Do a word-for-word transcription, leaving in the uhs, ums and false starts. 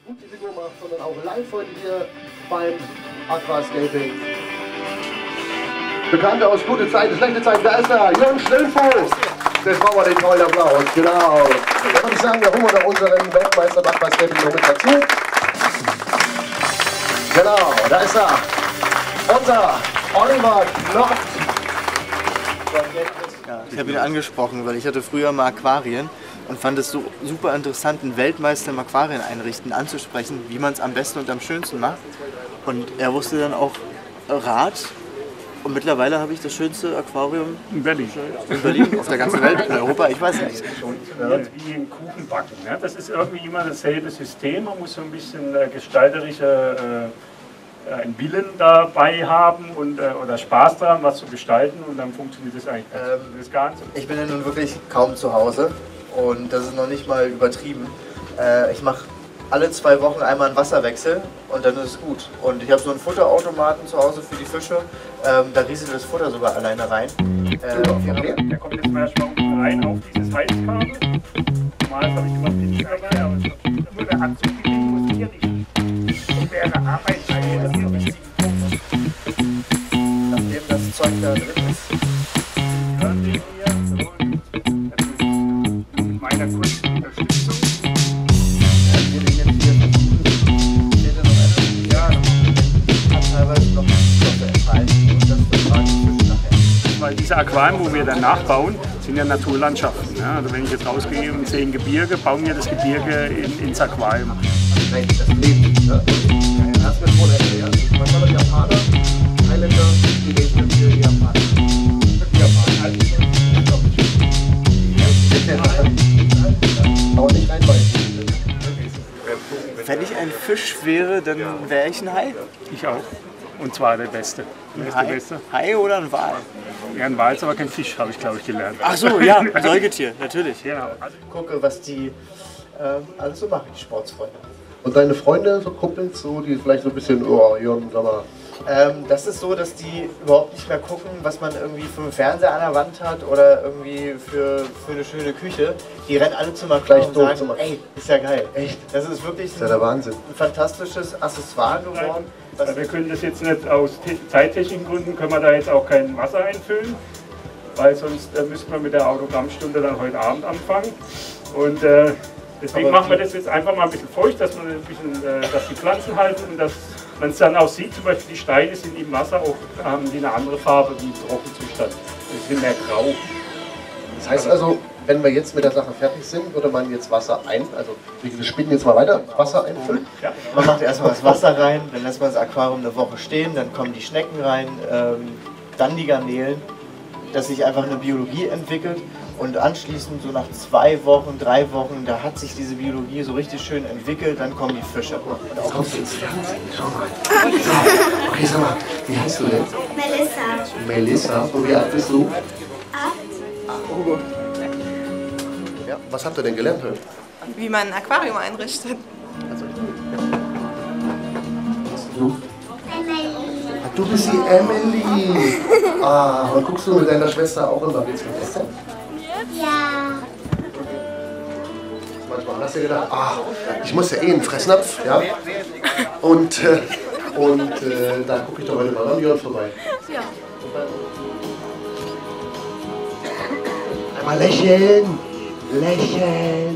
gut die Figur macht, sondern auch live heute hier beim Aquascaping. Bekannte aus gute Zeiten, schlechte Zeiten, da ist er, Jörn Schnellfuß. Jetzt brauchen wir den tollen Applaus, genau. Da würde ich sagen, da holen wir noch unseren Weltmeister im Aquascaping noch mit dazu. Genau, da ist er. Unser Oliver Knott. Ja, ich habe ihn angesprochen, weil ich hatte früher mal Aquarien und fand es so super interessant, einen Weltmeister im Aquarien einrichten anzusprechen, wie man es am besten und am schönsten macht. Und er wusste dann auch Rat. Und mittlerweile habe ich das schönste Aquarium in Berlin. In Berlin, auf der ganzen Welt, in Europa, ich weiß nicht. Wie ein Kuchen backen. Ne? Das ist irgendwie immer dasselbe System. Man muss so ein bisschen äh, gestalterische äh, einen Willen dabei haben und, äh, oder Spaß daran, was zu gestalten, und dann funktioniert das eigentlich ähm, das gar nicht. Ich bin ja nun wirklich kaum zu Hause und das ist noch nicht mal übertrieben. Äh, ich mache alle zwei Wochen einmal einen Wasserwechsel und dann ist es gut. Und ich habe so einen Futterautomaten zu Hause für die Fische. Ähm, da rieselt das Futter sogar alleine rein. Äh, der kommt jetzt mal erstmal unten rein auf dieses Heizkabel. Normal habe ich immer Pinsel dabei, aber nur der Anzug muss hier nicht. Das wäre Arbeit. Nachdem das Zeug da drin ist. Hören wir hier mit meiner kurzen Unterstützung. Weil diese Aquarien, wo wir dann nachbauen, sind ja Naturlandschaften. Ja? Also wenn ich jetzt rausgehe und sehe ein Gebirge, bauen wir das Gebirge in, ins Aquarium. Das Leben, ne? Das wird wohl erklärt. Man kann die Japaner, Thailänder, die Menschen für die Japaner. Die Japaner, aber nicht reinbeißen. Wenn ich ein Fisch wäre, dann wäre ich ein Hai. Ich auch. Und zwar der Beste. Ein Der Hai? Beste. Hai oder ein Wal? Ja, ein Wal ist aber kein Fisch, habe ich glaube ich gelernt. Ach so, ja, ein Säugetier, natürlich. Genau. Gucke, was die ähm, alles so machen, die Sportsfreunde. Und deine Freunde, so Kumpels, so, die vielleicht so ein bisschen, oh, Jörn, sag mal. Ähm, das ist so, dass die überhaupt nicht mehr gucken, was man irgendwie für einen Fernseher an der Wand hat oder irgendwie für, für eine schöne Küche. Die rennen alle zum Aquarium Gleich und tot sagen, zum Aquarium. ey, ist ja geil. Echt? Das ist wirklich Das ist ja der Wahnsinn. ein fantastisches Accessoire geworden. Also wir können das jetzt nicht aus zeittechnischen Gründen, können wir da jetzt auch kein Wasser einfüllen, weil sonst äh, müssten wir mit der Autogrammstunde dann heute Abend anfangen. Und äh, deswegen Aber machen wir das jetzt einfach mal ein bisschen feucht, dass, man ein bisschen, äh, dass die Pflanzen halten und dass man es dann auch sieht. Zum Beispiel die Steine sind im Wasser auch, haben die eine andere Farbe wie im Trockenzustand. Die sind mehr grau. Das heißt also, wenn wir jetzt mit der Sache fertig sind, würde man jetzt Wasser ein, also wir spinnen jetzt mal weiter, Wasser einfüllen. Ja. Man macht erstmal das Wasser rein, dann lässt man das Aquarium eine Woche stehen, dann kommen die Schnecken rein, ähm, dann die Garnelen, dass sich einfach eine Biologie entwickelt. Und anschließend, so nach zwei Wochen, drei Wochen, da hat sich diese Biologie so richtig schön entwickelt, dann kommen die Fische. Jetzt kommst du ins Fernsehen, schau mal. Okay, sag mal, wie heißt du denn? Melissa. Melissa. Und wie alt bist du? Acht. Oh Gott. Ja, was habt ihr denn gelernt heute? Wie man ein Aquarium einrichtet. Also, du? Emily. Ach, du bist die Emily. Ah, und guckst du mit deiner Schwester auch immer Witz mit Esther? Ja. Manchmal hast du dir gedacht, ah, ich muss ja eh einen Fressnapf, ja? Und, äh, und äh, da gucke ich doch heute mal an Jörn vorbei. Ja. Einmal lächeln, lächeln.